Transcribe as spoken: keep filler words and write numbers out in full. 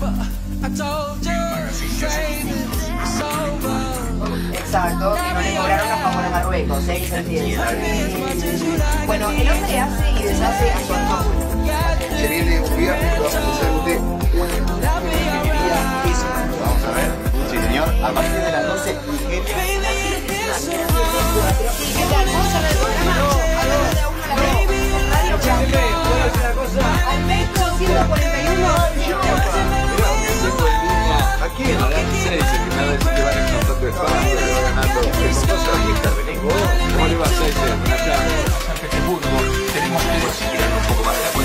Exacto, que no le cobraron a favor a Marruecos, ¿eh? Que se entiende. Bueno, el hombre hace y deshace a su antojo. Se viene un viernes, vamos a hacerte una ingeniería física. Vamos a ver. Sí, señor. A partir de las doce, ingeniería. ¿Qué tal? ¿Vamos a ver el programa? Radio Champions. ¿Puedo decir una cosa? Alberto ciento cuarenta y uno. Aquí en la seis, que me va a decir que van en un montón de espacio, que va ganando. Pero cosa vieja, venís vos. ¿Cómo le va a seis? Buenas tardes. San Petersburgo, tenemos que seguir un poco más de